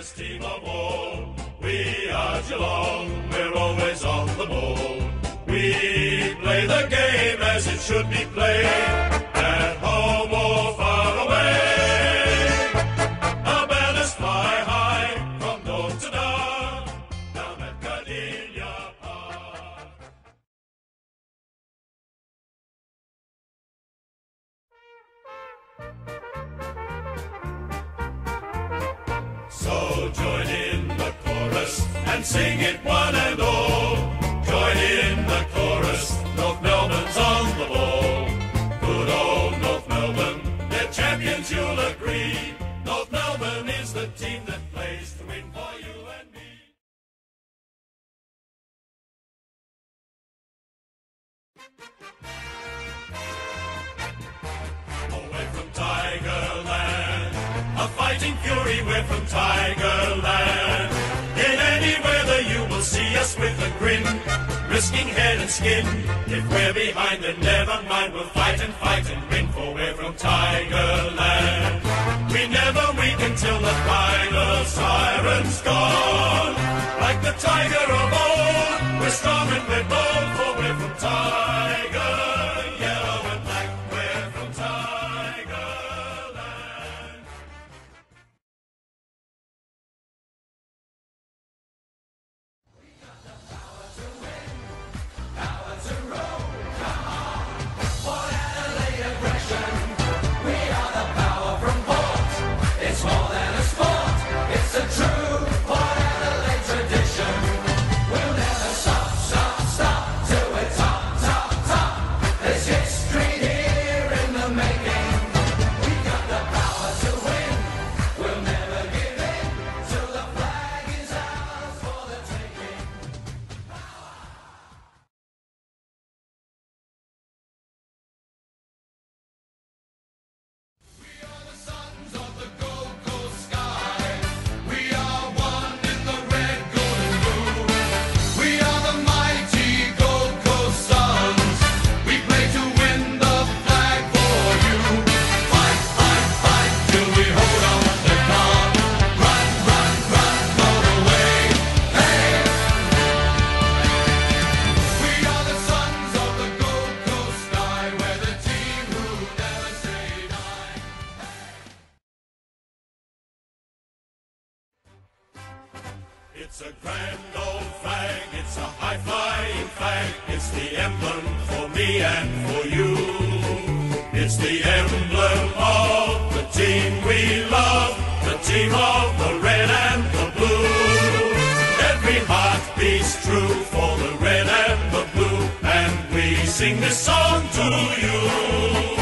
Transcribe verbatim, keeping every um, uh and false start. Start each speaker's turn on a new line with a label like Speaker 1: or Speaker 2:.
Speaker 1: greatest team of all. We are Geelong, we're always on the ball. We play the game as it should be played, at home or far away. Our banners fly high from dawn to dark, down at Cardinia Park. So join in the chorus and sing it one and all. Join in the chorus, North Melbourne's on the ball. Good old North Melbourne, they're champions, you'll agree. North Melbourne is the team that plays to win for you and me. Away from Tigerland, a fighting fury, we're from Tigerland. In any weather you will see us with a grin, risking head and skin. If we're behind then never mind, we'll fight and fight and win, for we're from Tigerland. We never weaken till the final siren's gone. Like the tiger of old, we're strong and we're bold, for we're from Tiger. Yellow and black, we're from Tigerland. It's a grand old flag, it's a high-flying flag. It's the emblem for me and for you. It's the emblem of the team we love, the team of the red and the blue. Every heart beats true for the red and the blue, and we sing this song to you.